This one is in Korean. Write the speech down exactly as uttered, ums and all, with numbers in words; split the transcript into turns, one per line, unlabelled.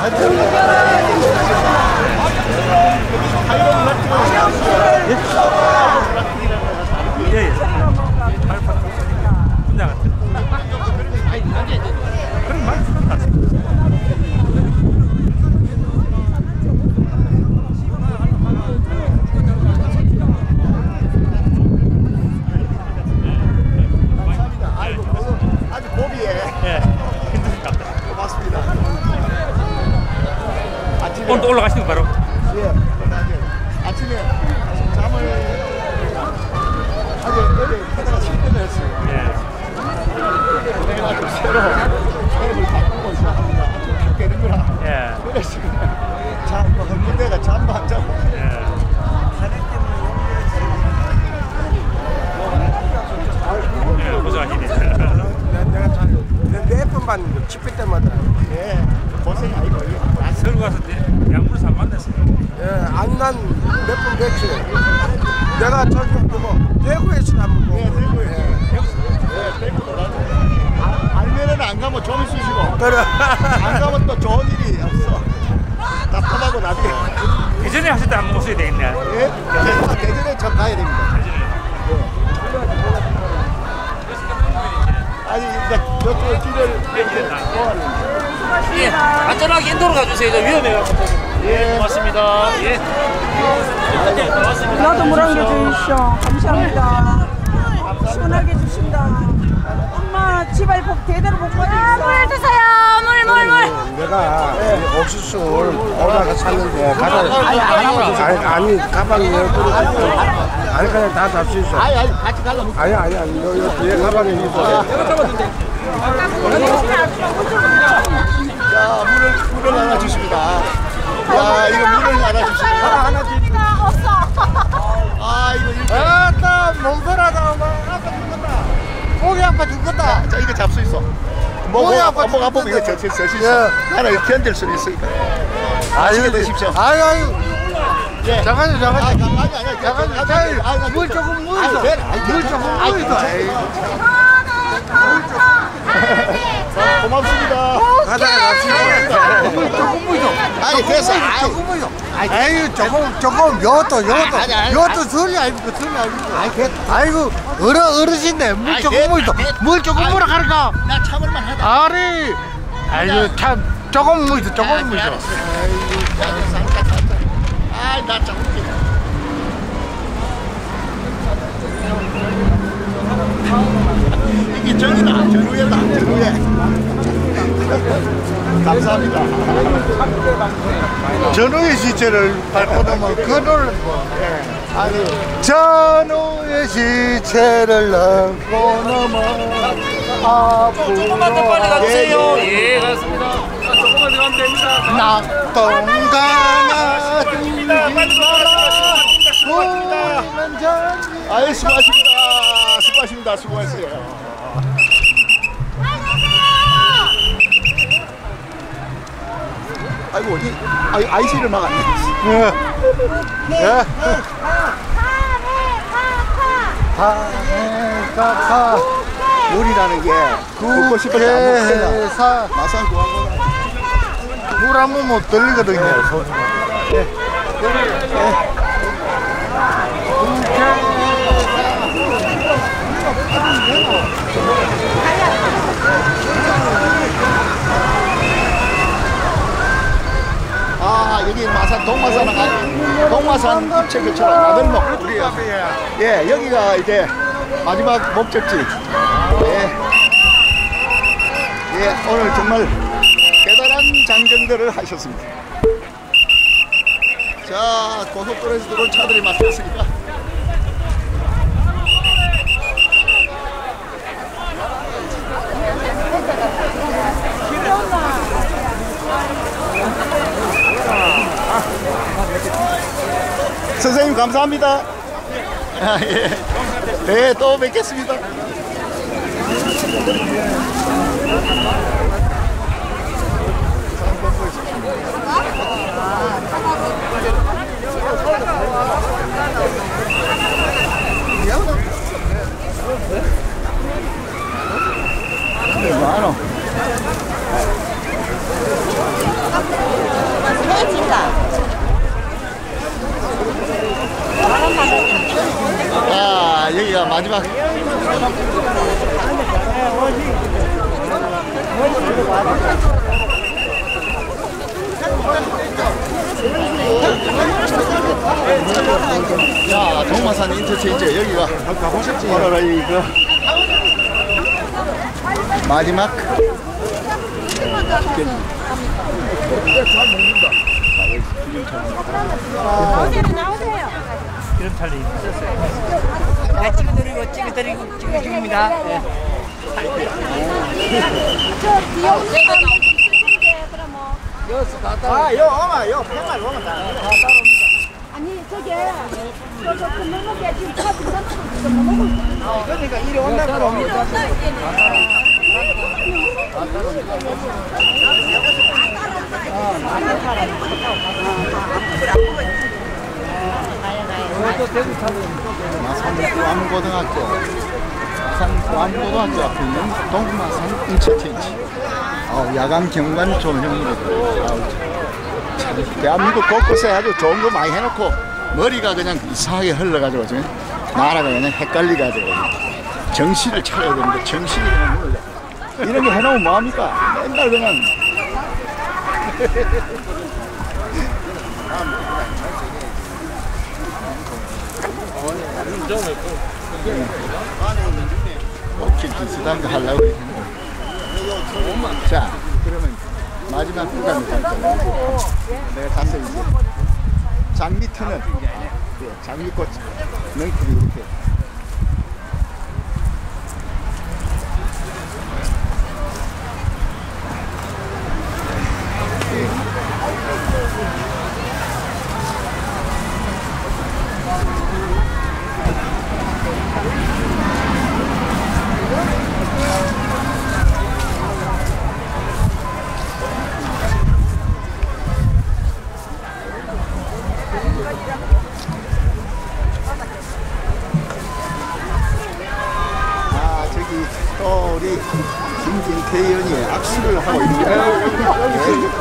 예, 예. 분장 같은. 그런 말 듣는다.
아주 고비에.
예. 힘드십니까?
고맙습니다. 아침에.
오늘 또 올라가시는 거 바로?
예. 아침에 잠을 아주 어제 하다가 실패를 했어요.
예.
그래가지고 새로 앱을 바꾸고 있어 합니다. 좀 깨는구나.
예.
그래서 잠, 뭐, 헌데가 잠도 안 자고.
예. 예, 고생하시네.
내가 잘 몇번 봤는데 집회 때마다
예. 고생이 아니고.
아, 서울 가서 양물 잘 만났어요.
예, 안난 몇 번 뵀지. 내가 저기 뭐 대구에서 한번 보고.
예, 대구에. 예, 대구 놀아줘. 아, 알면은 안 가면 좀 있으시고.
그래.
안 가면 또 좋은 일이 없어. 답답하고 나중에.
예전에 하실 때 한번 오셔야 되겠네.
예? 아, 대전에 저 가야 됩니다. 예. 아니, 이제 저쪽 길을 모아는데.
예, 안전하게 인도로 가주세요. 저 위험해가지고. 예, 고맙습니다. 예. 네, 고맙습니다.
나도 물 한 개 주십시오. 감사합니다. 시원하게 주신다. 엄마 집알 복 대대로 복 받으세요.
아, 물 주세요. 물, 물, 물.
내가 옥수수를 오다가 샀는데 가방 아니, 아니, 아니 가방에 들어있고 아니 그냥 다 잡수 있어.
아니, 아니, 같이 가려면.
아니 아니 아니 요, 요 뒤에 가방에 있어.
자, 물을, 물을 하나 주십니다. 야, 이거 물을 하나 주십니다.
하나
나 없어.
아, 이거 이렇게.
아따 몸살하다 아따 죽겠다. 목이 아파 죽겠다.
자, 이거 잡수 있어. 목,
목이
목,
아파
목 아프면 이거 저, 저, 저, 수 있어.
예.
나는 이거 견딜 수 있으니까. 맛있게 드십시오.
아유 아유.
예.
잠깐요 잠깐요.
아니, 아니, 아니.
잠깐요.
잠깐요.
물 조금 물
아니,
있어.
네, 아니,
물 조금 물 있어.
고맙습니다.
가다가 갑시다. 물 조금 물 좀.
아니, 됐어. 아이,
조금 물 좀. 아유 조금 조금 요것도 요것도
아니, 아니,
요것도 소리 아닙니까 소리 아닙니까.
아이, 됐.
아이고 어르 어르신네 물
아이,
조금
됐,
물 좀.
됐.
물 조금
아이,
물어 가르까.
나 참을만 하다.
아리. 아이고 참 조금 물 좀, 조금 물 좀.
아이고, 살짝, 살짝. 아이, 나 참 웃기네. 이게 저기다, 전후에다, 전후에. 감사합니다.
전후의 시체를 밟고 넘어 그걸 뭐.
아니,
전후의 시체를 넘고 넘어 앞으로
조금만 더 빨리 가주세요. 예, 가겠습니다. 조금만 더 가면 됩니다.
낙동강아
수고하십니다. 빨리 수고하십니다.
아이, 수고하십니다. 수고하십니다. 수고하세요. 아이고, 이, 아이, 아이씨를 막았네.
예. 하해가파
물이라는 게 먹고 싶을 때 안 먹잖아.
국회사
마산 구하고
물 한번 못 들리거든요. 예.
아, 여기 마산 동마산 동마산 입체교차로 나들목 우리 예, 여기가 이제 마지막 목적지. 예. 예, 오늘 정말 대단한 장정들을 하셨습니다. 자, 고속도로에서 들어온 차들이 막혔으니까. 선생님 감사합니다. 아, 예. 네, 또 뵙겠습니다. 네, 많어. 아, 여기가 마지막. 자, 동마산 인터체인지 여기가 가보셨지? 오늘 이거 마지막.
나오세요.
기름 찰리.
아, 찍어드리고 찍어드리고 찍어줍니다. 네.
저 뒤에 오는 사람 좀 쓰신데 그럼 뭐.
아, 요 오마, 요 평말 오면 다.
아니 저게 저저 금명목에 지금 차 들어가는 거 지금 뭐 먹고 있어.
그러니까 이리 온다고 옵니다. 마산 구암고등학교, 마산 구암고등학교 앞에 있는 동마산 인터체인지. 아, 야간 경관 조명으로. 참, 대한민국 곳곳에 아주 좋은 거 많이 해놓고 머리가 그냥 이상하게 흘러가지고 지금 나라가 그냥 헷갈리가지고 정신을 차려야 되는데 정신이 그냥 몰라. 이런 게 해놓으면 뭐합니까? 맨날 그냥. 이렇게 비슷한 거 하려고 했는데. 자, 그러면 마지막 구간을 갈까요? 내가 가서 이제 장미 트는 장미꽃 넝쿨이 이렇게. 아, 저기 또 우리 김진태 의원이 악수를 하고 있는데